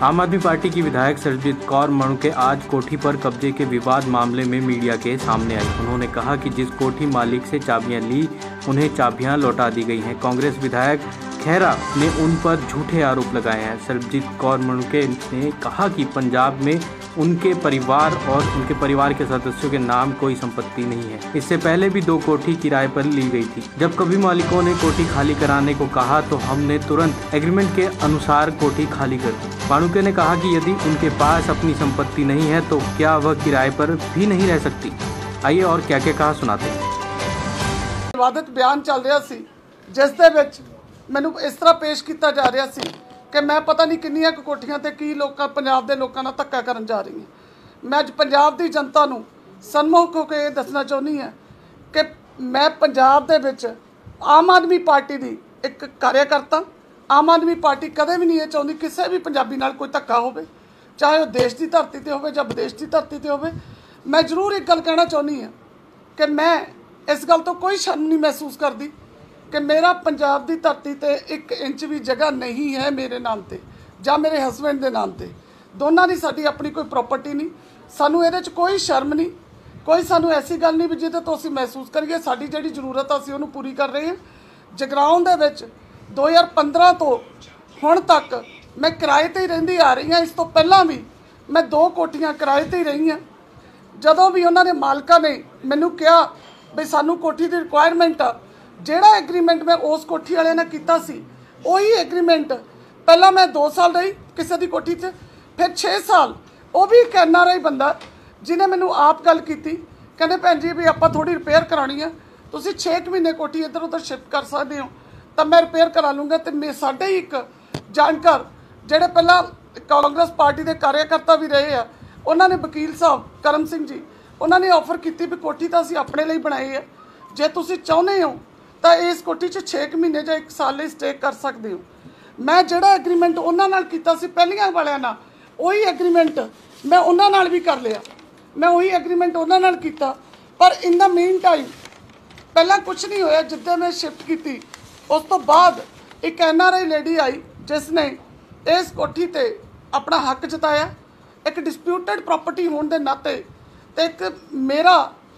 आम आदमी पार्टी की विधायक सरबजीत कौर मणुके आज कोठी पर कब्जे के विवाद मामले में मीडिया के सामने आई। उन्होंने कहा कि जिस कोठी मालिक से चाबियां ली उन्हें चाबियां लौटा दी गई हैं। कांग्रेस विधायक खैरा ने उन पर झूठे आरोप लगाए हैं। सरबजीत कौर मणुके ने कहा कि पंजाब में उनके परिवार और उनके परिवार के सदस्यों के नाम कोई संपत्ति नहीं है। इससे पहले भी 2 कोठी किराए पर ली गई थी। जब कभी मालिकों ने कोठी खाली कराने को कहा तो हमने तुरंत एग्रीमेंट के अनुसार कोठी खाली कर दी। मणुके ने कहा कि यदि उनके पास अपनी संपत्ति नहीं है तो क्या वह किराए पर भी नहीं रह सकती। आइए और क्या क्या कहा सुनाते हैं। विवादित बयान चल रहा सी जिस दे विच मैनूं इस तरह पेश किया जा रहा सी कि मैं पता नहीं किन्नियां कोठियां ते की लोग पंजाब के लोगों नाल धक्का करन जा रही हूँ। मैं अज पंजाब की जनता नूं सन्मुख होकर ये दसना चाहुंदी हां कि मैं पंजाब दे विच आम आदमी पार्टी की एक कार्यकर्ता। आम आदमी पार्टी कदे भी नहीं ये चाहुंदी किसी भी पंजाबी नाल कोई धक्का होवे, चाहे वह देश की धरती ते होवे जां विदेश की धरती ते होवे। मैं जरूर एक गल कहना चाहुंदी हां कि मैं इस गल तो कोई शर्म नहीं महसूस करती कि मेरा पंजाब की धरती ते 1 इंच भी जगह नहीं है मेरे नाम ते जां मेरे हसबैंड के नाम ते। दोनों की साडी अपनी कोई प्रॉपर्टी नहीं, सानू इहदे च कोई शर्म नहीं, कोई सानू ऐसी गल नहीं भी जिहदे तो असीं महसूस करिए साडी जिहड़ी जरूरत असीं उहनूं पूरी कर रहे हैं। जगराउं दे विच 2015 तो हुण तक मैं किराए ते ही रहिंदी आ रही हाँ। इस तो पहलां भी मैं 2 कोठियां किराए ते ही रही हाँ। जदों भी उन्होंने मालकां ने मैनूं कहा भी सानू कोठी की रिक्वायरमेंट आ, जिहड़ा एग्रीमेंट मैं उस कोठी वाले ने कीता सी उही एग्रीमेंट पहला मैं 2 साल रही किसी की कोठी से, फिर 6 साल वो भी एक NRI बंदा जिन्हें मैनू आप गल की कहते भैन जी भी आप थोड़ी रिपेयर करानी है, तुसीं 6 महीने कोठी इधर उधर शिफ्ट कर सकते हो तो मैं रिपेयर करा लूँगा। तो मैं साढ़े ही एक जानकार जिहड़े पहला कांग्रेस पार्टी के कार्यकर्ता भी रहे हैं उन्होंने वकील साहब करम सिंह जी उन्होंने ऑफर की भी कोठी तो असीं अपने लिए बनाई है, जे तुसीं चाहुंदे हो तो इस कोठी 6 महीने या 1 साल लिए स्टे कर सकते हो। मैं जिहड़ा एग्रीमेंट उन्हां नाल कीता सी पहलियां वालियां नाल उही एग्रीमेंट मैं उन्हां नाल भी कर लिया। मैं उही एग्रीमेंट उन्हां नाल कीता, पर इन द मेन टाइम पहला कुछ नहीं होया। जिद्दां मैं शिफ्ट की उस तो बाद एक NRI लेडी आई जिसने इस कोठी ते अपना हक जताया। एक डिस्प्यूटेड प्रॉपर्टी होने के नाते तो एक मेरा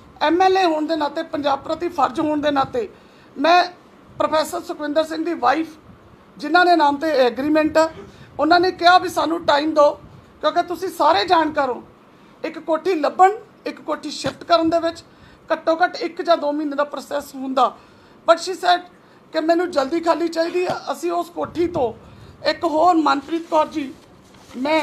MLA होने के नाते पंजाब प्रति फर्ज होने के नाते मैं प्रोफैसर सुखविंदर सिंह की वाइफ जिन्हों ने नाम से एग्रीमेंट है उन्होंने कहा भी सानू टाइम दो क्योंकि तुसी सारे जानकार हो एक कोठी लभन एक कोठी शिफ्ट करन दे विच घट्टो घट्ट 1 या 2 महीने का प्रोसैस हुंदा। बट शी सैड कि मैनू जल्दी खाली चाहिए। असी उस कोठी तो एक होर मनप्रीत कौर जी मैं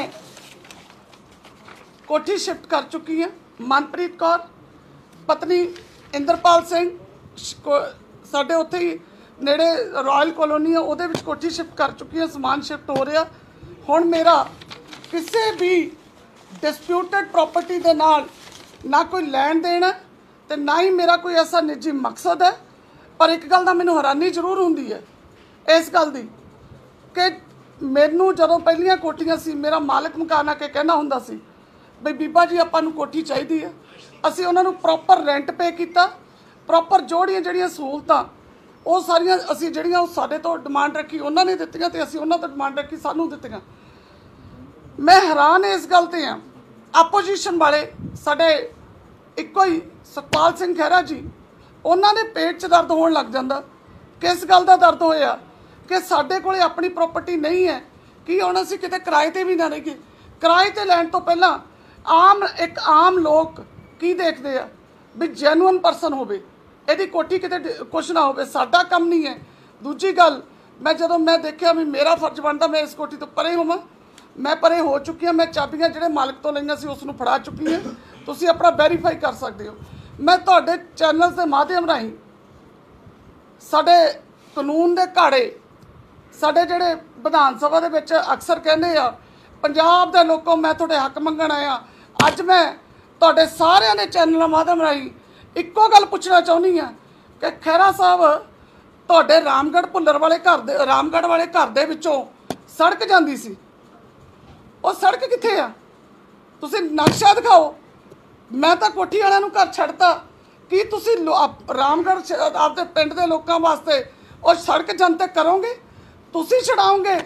कोठी शिफ्ट कर चुकी हैं। मनप्रीत कौर पत्नी इंद्रपाल सिंह साढ़े उत्थे ही नेड़े रॉयल कॉलोनी है उहदे विच कोठी शिफ्ट कर चुकी है, समान शिफ्ट हो रहा। हुण मेरा किसी भी डिस्प्यूटेड प्रॉपर्टी के नाल ना कोई लैन देन है तो ना ही मेरा कोई ऐसा निजी मकसद है। पर एक गल दा मैनूं हैरानी जरूर हुंदी है इस गल दी कि मैनूं जदों पहलियां कोठियां सी मेरा मालिक मकान आके कहना हुंदा सी बई बीबा जी आपां नूं कोठी चाहीदी है। असीं उन्हां नूं प्रॉपर रेंट पे कीता, प्रॉपर जोड़ियां सहूलतां वो सारियां असीं जिहड़ियां साडे तो डिमांड रखी उन्होंने दित्तियां ते असीं उन्हां तो डिमांड रखी सानूं दित्तियां। मैं हैरान इस गल ते हां आपोजिशन वाले साडे इक्को ही सतपाल सिंह खैरा जी उन्होंने पेट च दर्द होण लग जांदा। किस गल दा दर्द होया कि साडे कोले अपनी प्रॉपर्टी नहीं है कि हुण असीं किते किराए ते भी ना रहीए। किराए ते लैण तो पहलां एक आम लोग की देखते आ भी जैनुअन परसन होवे, इहदी कोठी किते कुछ ना होवे, साडा काम नहीं है। दूजी गल मैं जदों मैं देखिया भी मेरा फर्ज बनता मैं इस कोठी तो परे होवां, मैं परे हो चुकी हाँ। मैं चाबियां जिहड़े मालिक तो लईआं सी उसनूं फड़ा चुकी हाँ। तुसीं अपना वैरीफाई कर सकते हो। मैं तुहाडे चैनल के माध्यम राहीं साडे कानून दे घाड़े साडे जिहड़े विधान सभा दे विच अक्सर कहंदे आ पंजाब दे लोकों मैं तुहाडे हक मंगण आया। अज मैं तुहाडे सारिआं दे चैनल माध्यम राहीं इक्को गल पुछना चाहुंदी हां कि खैरा साहब तुहाडे रामगढ़ भुल्लर वाले घर दे विचों सड़क जांदी सी, वो सड़क कित्थे आ? तुसीं नक्शा दिखाओ। मैं तो कोठी वालिआं नूं घर छड्डता कि तुसीं रामगढ़ आपदे पिंड दे लोकां वास्ते और सड़क जनतक करोगे? तुसीं छड़ाओगे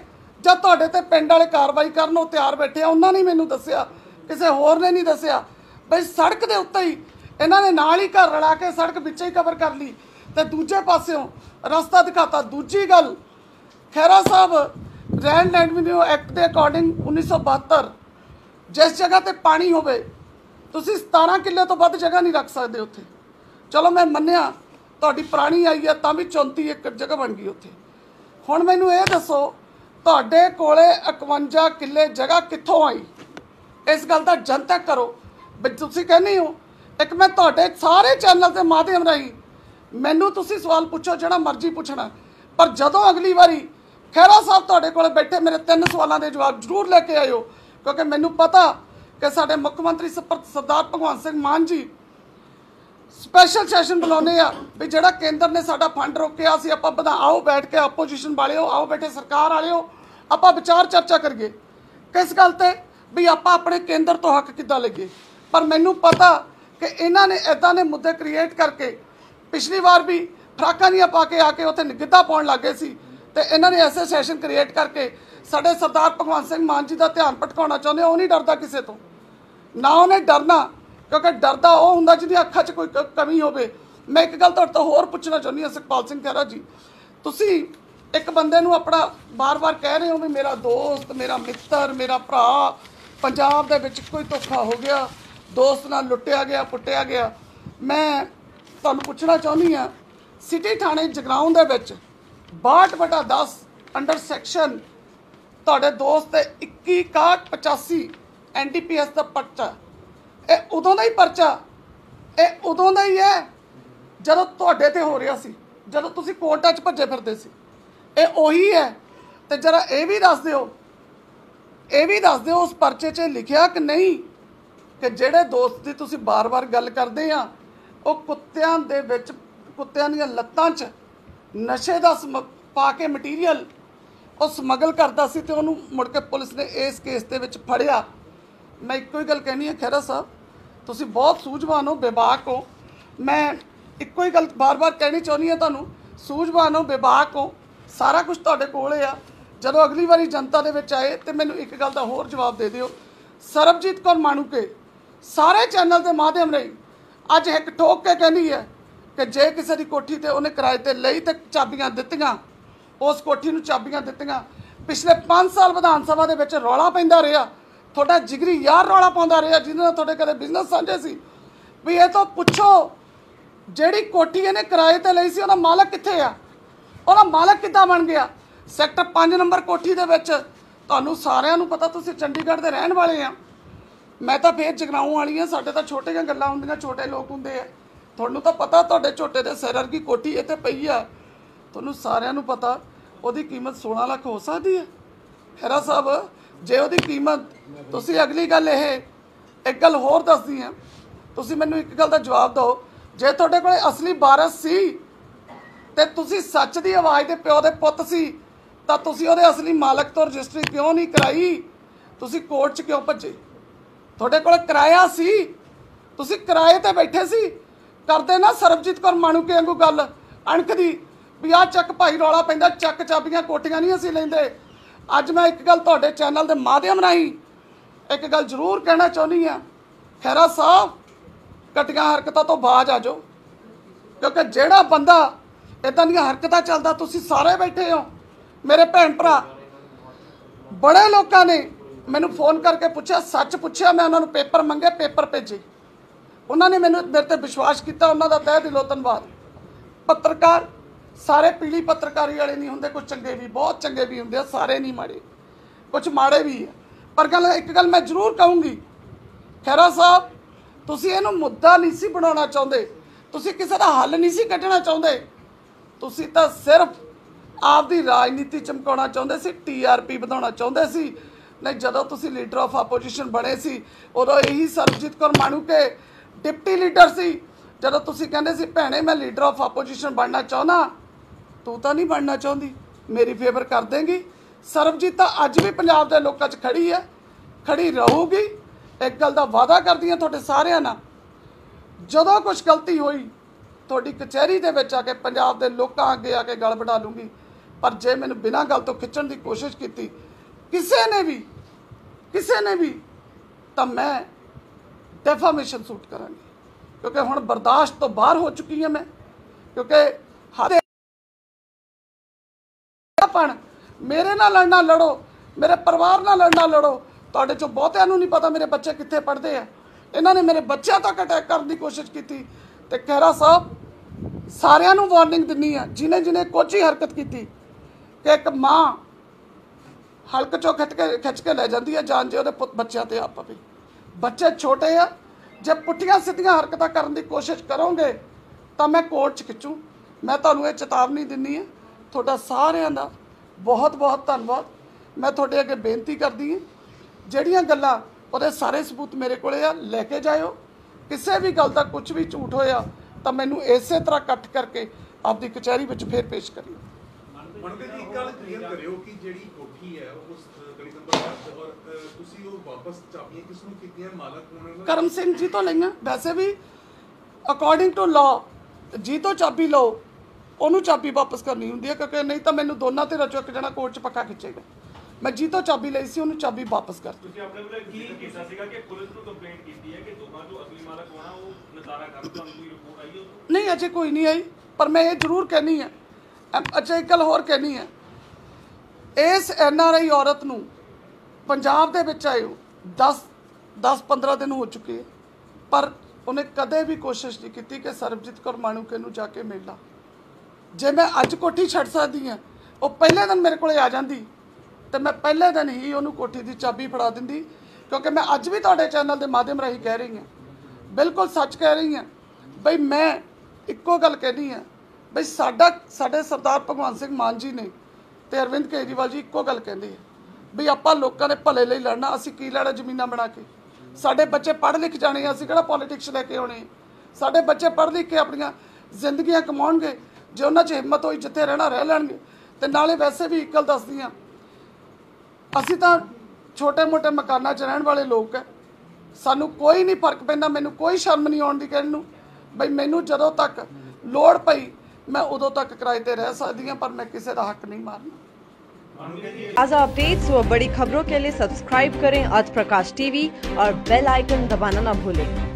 जब तुहाडे ते पिंड वाले कार्रवाई करन वो तैयार बैठे आ, उन्होंने मैनूं दस्सिया, किसी होर ने नहीं दस्सिया बई सड़क के उत्ते ही इन्हां ने नाल ही घर रला के सड़क विच ही कवर कर ली ते दूजे पासियों रस्ता दिखाता। दूजी गल, खैरा साहब लैंड रेवेन्यू एक्ट के अकॉर्डिंग 1972 जिस जगह ते पानी होवे तुसीं 17 किले तो वध जगह नहीं रख सकते उत्थे। चलो मैं मन्निया तुहाडी पुरानी आई है तां भी 34 एकड़ जगह बन गई उत्थे। हुण मैनूं ये दसो तुहाडे कोले 51 किले जगह कित्थों आई? इस गल दा जनतक करो। तुसीं कहनी हो एक मैं तुहाडे सारे चैनल के माध्यम राही मैनूं तुसीं सवाल पुछो जिहड़ा मर्जी पुछना, पर जदों अगली बारी खैरा साहब तुहाडे कोले बैठे मेरे 3 सवालों के जवाब जरूर लेके आइयो, क्योंकि मैनूं पता कि साडे मुख मंत्री सरदार भगवंत सिंह मान जी स्पैशल सैशन बुलाने आ भी जिहड़ा केंद्र ने साडा फंड रोकिया सी आपां बधा आओ बैठ के अपोजिशन वालिओ आओ बैठे सरकार वालिओ आपां विचार चर्चा करिए किस गल ते भी आपां अपने केंद्र तो हक किद्दां लईए। पर मैनूं पता कि इन्हां ने इदां दे मुद्दे क्रिएट करके पिछली बार भी फराकां दियां पा के आके उत्थे गिद्धा पाउण लग गए सी ते इन्हां ने ऐसे सैशन क्रिएट करके साडे सरदार भगवंत सिंह मान जी का ध्यान भटकाउणा चाहुंदे। वो नहीं डरदा किसी तो, ना उन्हें डरना, क्योंकि डरदा वो हुंदा जिहदी अखां 'च कोई कमी होवे। मैं एक गल तुहाडे तो होर पुछना चाहुंदी हां सुखपाल सिंह खैरा जी, तुसीं एक बंदे नूं अपना बार बार कह रहे हो भी मेरा दोस्त मेरा मित्र मेरा भरा पंजाब दे विच कोई धोखा हो गया, दोस्त नाल लुट्टिया गया पुट्टिया गया। मैं तुहानूं पुछना चाहुंदी हां सिटी थाणे जगराऊं दे विच 62/10 अंडर सैक्शन तुहाडे दोस्त 21/61/85 NDPS का पर्चा, ये उदों का ही पर्चा, ये उदों का ही है जदों तुहाडे ते हो रहा सी, जदों तुसीं कोर्टां 'च भज्जे फिरदे सी। ये उही है तो जरा ये भी दस दिओ, ये भी दस दिओ उस परचे 'च लिखिया कि नहीं कि जिहड़े दोस्त की तुसीं बार बार गल करदे आ वो कुत्तियां दे विच कुत्तियां दीयां लत्तां 'च नशे दा पा के मटीरियल वो समगल करता सी ते उहनूं मुड़ के पुलिस ने इस केस दे विच फड़िया। मैं इक्को ही गल कहनी है खैरा साहब तुसीं बहुत सूझवान हो बेबाक हो, मैं इक्को ही गल बार बार कहनी चाहुंदी हां तुहानूं सूझवान हो बेबाक हो, सारा कुछ तुहाडे कोल आ। जदों अगली बारी जनता दे विच आए तो मैनूं एक गल दा होर जवाब दे दिओ, सरबजीत कौर माणूके सारे चैनल के माध्यम रही अज एक ठोक के कहनी है कि जे किसी की कोठी ते उन्हें किराए ते लई ते चाबियां दित्तियां, उस कोठी नूं चाबियां दित्तियां। पिछले 5 साल विधान सभा दे विच रौला पैंदा रहा, तुहाडा जिगरी यार रौला पाउंदा रहा जिन्हां नाल तुहाडे कदे बिजनेस साझे सी भी ये तो पुछो जिहड़ी कोठी इहने किराए ते लई सी उहदा मालक कित्थे आ, उहदा मालक किद्दां बन गया। सैक्टर 5 नंबर कोठी दे विच तुहानूं सारिआं नूं पता तुसीं चंडीगढ़ दे रहण वाले आ, मैं तो फिर जगराऊं वाली हाँ, साडे तो छोटियां गल्लां हुंदियां छोटे लोग हुंदे आ। तुहानूं तो पता तुहाडे झोटे दे सिर वर्गी कोठी इत्थे पई आ, तुहानूं सारिआं नूं पता उहदी कीमत 16 लाख हो सकदी है। खैरा साहब जे उहदी कीमत तुसीं अगली गल एक गल होर दसदी है, तुसीं मैनूं एक गल दा जवाब दो, जे तुहाडे कोल असली वारस सी ते तुसीं सच दी आवाज़ दे प्यो दे पुੱਤ सी तां तुसीं उहदे असली मालक तो रजिस्ट्री क्यों नहीं कराई, तुसीं कोर्ट 'च क्यों भज्जे? तुहाडे कोल किराया सी, तुसीं किराए ते बैठे सी, करदे ना सरबजीत कौर माणूके वांगू गल अणख दी भी आ चक भाई रौला पैंदा चक चाबियां कोठियां नहीं असीं लैंदे। अज मैं एक गल तुहाडे चैनल के माध्यम राही एक गल जरूर कहना चाहुंदी हां, खैरा साहब घटिया हरकतां तो बाज आ जाओ, क्योंकि जिहड़ा बंदा इदां दीयां हरकतां चलदा तुसीं सारे बैठे हो मेरे भैन भरा। बड़े लोगों ने मैनूं फोन करके पूछा, सच पूछया, मैं उन्होंने पेपर मंगे पेपर भेजे, उन्होंने मैनूं मेरे ते विश्वास किया, उन्होंने तह दिलों धन्नवाद। पत्रकार सारे पीली पत्रकारी वाले नहीं होंदे, कुछ चंगे भी बहुत चंगे भी होंदे, सारे नहीं माड़े, कुछ माड़े भी है। पर गल एक गल मैं जरूर कहूँगी खैरा साहब तुसीं इहनूं मुद्दा नहीं सी बनाउणा चाहुंदे, तुसीं किसी दा हल नहीं सी कढणा चाहुंदे, तुसीं तां सिर्फ आपदी राजनीति चमकाउणा चाहुंदे सी, TRP वधाउणा चाहुंदे सी। नहीं जदों तुसीं लीडर ऑफ अपोजिशन बने सी उदों यही सरबजीत कौर माणूके डिप्टी लीडर सी, जदों तुसीं कहंदे सी भैणे मैं लीडर ऑफ अपोजिशन बनना चाहुंदा, तू तो नहीं बनना चाहुंदी, मेरी फेवर कर देंगी। सरबजीत तां अज भी पंजाब दे लोकां 'च खड़ी है, खड़ी रहूगी। एक गल दा वादा करदी हां तुहाडे सारिआं नाल, जदों कुछ गलती होई तुहाडी कचहरी दे विच आके पंजाब दे लोकां अगे आके गल बढ़ा लूँगी, पर जे मैनूं बिना गल तो खिच्चण दी कोशिश कीती ਕਿਸੇ ने भी तो मैं डेफामेशन सूट करांगी, क्योंकि हुण बर्दाश्त तो बाहर हो चुकी है मैं, क्योंकि हर मेरे नाल लड़ना लड़ो, मेरे परिवार नाल लड़ना लड़ो। तुहाडे चों बहुतिआं नूं नहीं पता मेरे बच्चे कित्थे पढ़दे आ। इन्हां ने मेरे बच्चों तक अटैक करने की कोशिश की। ते खैरा साहब सारिआं नूं वार्निंग दिंदी आ, जिन्हें जिन्हें कुछ ही हरकत की कि एक माँ हल्क चों खिच के लै जाती है जान जे उहदे बच्चों ते आ पवे। बच्चे छोटे आ, जे पुट्ठियां सीधियां हरकतां करने की कोशिश करोगे तो मैं कोर्ट च खिचूँ। मैं तुहानूं इह चेतावनी दिंदी है। तुहाडा सारिआं दा बहुत बहुत धन्नवाद। मैं तुहाडे अगे बेनती करदी हां, ਜਿਹੜੀਆਂ ਗੱਲਾਂ ਉਹਦੇ ਸਾਰੇ ਸਬੂਤ ਮੇਰੇ ਕੋਲੇ ਆ, ਲੈ ਕੇ ਜਾਇਓ। ਕਿਸੇ ਵੀ ਗੱਲ ਦਾ ਕੁਝ ਵੀ ਝੂਠ ਹੋਇਆ ਤਾਂ ਮੈਨੂੰ ਇਸੇ ਤਰ੍ਹਾਂ ਇਕੱਠ ਕਰਕੇ ਆਪਦੀ ਕਚਹਿਰੀ ਵਿੱਚ ਫੇਰ ਪੇਸ਼ ਕਰਿਓ। ਮਨੁਕੇ ਜੀ ਇੱਕ ਗੱਲ ਕਲੀਅਰ ਕਰਿਓ ਕਿ ਜਿਹੜੀ ਕੋਠੀ ਹੈ ਉਸ ਗਲੀ ਨੰਬਰ 8 ਔਰ ਤੁਸੀਂ ਉਹ ਵਾਪਸ ਚਾਬੀਆਂ ਕਿਸ ਨੂੰ ਕੀਤੀਆਂ, ਮਾਲਕ ਕੌਣ ਹੈ? ਕਰਮ ਸਿੰਘ ਜੀ ਤੋਂ ਲਈਆਂ। ਵੈਸੇ ਵੀ ਅਕੋਰਡਿੰਗ ਟੂ ਲਾਅ ਜੀ ਤੋਂ ਚਾਬੀ ਲਓ, ਉਹਨੂੰ ਚਾਬੀ ਵਾਪਸ ਕਰਨੀ ਹੁੰਦੀ ਹੈ, ਕਿਉਂਕਿ ਨਹੀਂ ਤਾਂ ਮੈਨੂੰ ਦੋਨਾਂ ਧਿਰਾਂ ਚੋਂ ਇੱਕ ਜਣਾ ਕੋਰਟ 'ਚ ਪੱਕਾ ਖਿੱਚੇਗਾ। मैं जी तो चाबी ली सी, उन्होंने चाबी वापस कर दी। नहीं अजे कोई नहीं आई, पर मैं ये जरूर कहनी है, अच्छा एक गल होर कहनी है, इस NRI औरत नूं पंजाब दे विच आए 10-15 दिन हो चुके हैं, पर उन्हें कदे भी कोशिश नहीं की कि सरबजीत कौर माणूके नूं जाके मिल ला। जे मैं अज कोठी छड्ड सकदी हां, वो पहले दिन मेरे कोले आ जांदी तो मैं पहले दिन ही उन्होंने कोठी की चाबी फड़ा दिंदी, क्योंकि मैं अज भी तुहाडे चैनल के माध्यम राही कह रही हाँ, बिल्कुल सच कह रही हाँ बई। मैं इक्को गल कहनी है बई, साडे सरदार भगवंत सिंह मान जी ने ते अरविंद केजरीवाल जी इक्को गल कहते हैं बई आपां लोकां दे भले लई लड़ना, असीं की लैणा जमीनां बना के। साडे बच्चे पढ़ लिख जाने, असीं किहड़ा पॉलिटिक्स लैके आउणे। साडे बच्चे पढ़ लिख के अपणियां जिंदगियां कमाउणगे, जे उन्हां 'च हिम्मत होई जिੱਥੇ रहना रह लैणगे। ते नाले वैसे भी एक गल दसदी हां, ਅਸੀਂ ਤਾਂ छोटे मोटे मकाना च रहने वाले लोग है, सानू कोई नहीं फर्क पैंदा। मैनू कोई शर्म नहीं आउंदी कहण नूं बई मैनू जदों तक लोड़ पई मैं उदों तक किराए ते रह सकदी हां, पर मैं किसी दा हक नहीं मारना। ताज़ा अपडेट्स व बड़ी खबरों के लिए सब्सक्राइब करें आज प्रकाश टीवी और बेल आइकन दबाना ना भूलें।